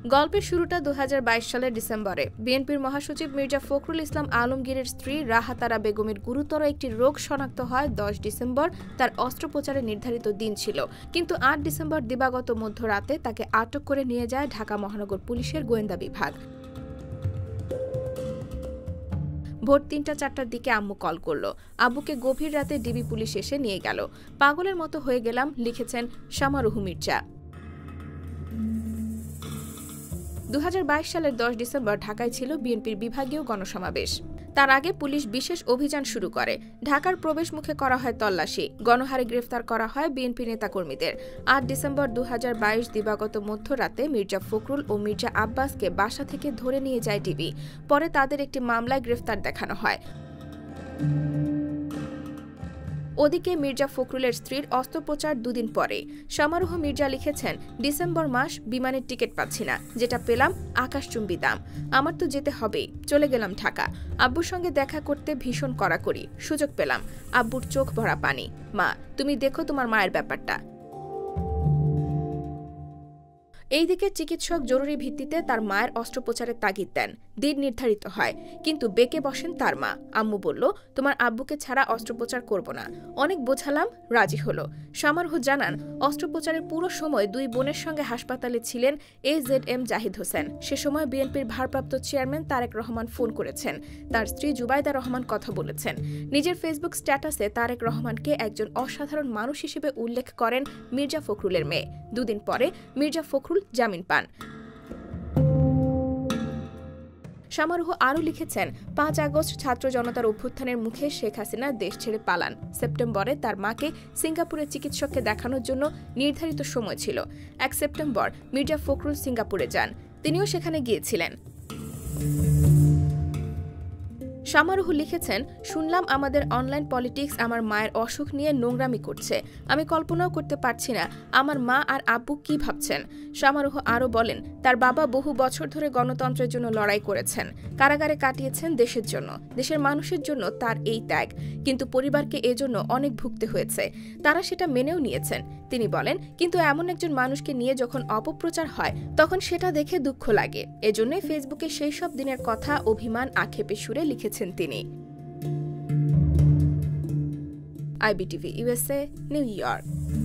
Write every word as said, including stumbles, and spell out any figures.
গল্পের শুরুটা দু হাজার বাইশ সালের ডিসেম্বরে। বিএনপির মহাসচিব মির্জা ফখরুল ইসলাম আলমগীরের স্ত্রী রাহাতারা বেগমের গুরুতর একটি রোগ শনাক্ত হয় দশ ডিসেম্বর। তার অস্ত্রোপচারের নির্ধারিত দিন ছিল, কিন্তু আট ডিসেম্বর দিবাগত মধ্যরাতে তাকে আটক করে নিয়ে যায় ঢাকা মহানগর পুলিশের গোয়েন্দা বিভাগ। ভোর তিনটা চারটার দিকে আম্মু কল করলো। আব্বুকে গভীর রাতে ডিবি পুলিশ এসে নিয়ে গেল। পাগলের মতো হয়ে গেলাম, লিখেছেন শামারুহু মির্জা। দু হাজার বাইশ সালের দশ ডিসেম্বর ঢাকায় ছিল বিএনপির বিভাগীয় গণসমাবেশ। তার আগে পুলিশ বিশেষ অভিযান শুরু করে। ঢাকার প্রবেশ মুখে করা হয় তল্লাশি। গণহারে গ্রেফতার করা হয় বিএনপি নেতাকর্মীদের। আট ডিসেম্বর দু হাজার বাইশ দিবাগত মধ্যরাতে মির্জা ফখরুল ও মির্জা আব্বাসকে বাসা থেকে ধরে নিয়ে যায় ডিবি। পরে তাদের একটি মামলায় গ্রেফতার দেখানো হয়। ওদিকে মির্জা ফখরুলের স্ত্রীর অস্ত্রোপচার দুদিন পরে। শামারুহু মির্জা লিখেছেন, ডিসেম্বর মাস, বিমানের টিকিট পাচ্ছি না, যেটা পেলাম আকাশচুম্বী দাম। আমার তো যেতে হবেই। চলে গেলাম ঢাকা। আব্বুর সঙ্গে দেখা করতে ভীষণ কড়াকড়ি। সুযোগ পেলাম। আব্বুর চোখ ভরা পানি। মা, তুমি দেখো তোমার মায়ের ব্যাপারটা। এইদিকে চিকিৎসক জরুরি ভিত্তিতে তার মায়ের অস্ত্রোপচারের তাগিদ দেন। দিন নির্ধারিত হয়, কিন্তু বেঁকে বসেন তার মা। আম্মু বলল, তোমার আব্বুকে ছাড়া অস্ত্রোপচার করব না। অনেক বোঝালাম, রাজি হলো। শামারুহু জানান, অস্ত্রোপচারের পুরো সময় দুই বোনের সঙ্গে হাসপাতালে ছিলেন A Z M Zahid Hossain. সে সময় বিএনপির ভারপ্রাপ্ত চেয়ারম্যান তারেক রহমান ফোন করেছেন। তার স্ত্রী জুবাইদা রহমান কথা বলেছেন। নিজের ফেসবুক স্ট্যাটাসে তারেক রহমানকে একজন অসাধারণ মানুষ হিসেবে উল্লেখ করেন মির্জা ফখরুলের মেয়ে। দুদিন পরে মির্জা ফখরুল জামিন পান। শামারুহু আরও লিখেছেন, পাঁচ আগস্ট ছাত্র জনতার অভ্যুত্থানের মুখে শেখ হাসিনা দেশ ছেড়ে পালান। সেপ্টেম্বরে তার মাকে সিঙ্গাপুরের চিকিৎসককে দেখানোর জন্য নির্ধারিত সময় ছিল। এক সেপ্টেম্বর মির্জা ফখরুল সিঙ্গাপুরে যান। তিনিও সেখানে গিয়েছিলেন। শামারুহু লিখেছেন, শুনলাম আমাদের অনলাইন পলিটিক্স আমার মায়ের অসুখ নিয়ে নোংরামি করছে। আমি কল্পনাও করতে পারছি না আমার মা আর আব্বু কি ভাবছেন। শামারুহু আরও বলেন, তার বাবা বহু বছর ধরে গণতন্ত্রের জন্য লড়াই করেছেন, কারাগারে কাটিয়েছেন দেশের জন্য, দেশের মানুষের জন্য তার এই ত্যাগ। কিন্তু পরিবারকে এজন্য অনেক ভুগতে হয়েছে। তারা সেটা মেনেও নিয়েছেন। তিনি বলেন, কিন্তু এমন একজন মানুষকে নিয়ে যখন অপপ্রচার হয় তখন সেটা দেখে দুঃখ লাগে। এজন্যই ফেসবুকে সেই সব দিনের কথা অভিমান আক্ষেপে সুরে লিখেছেন তিনি। IBTV USA, New York.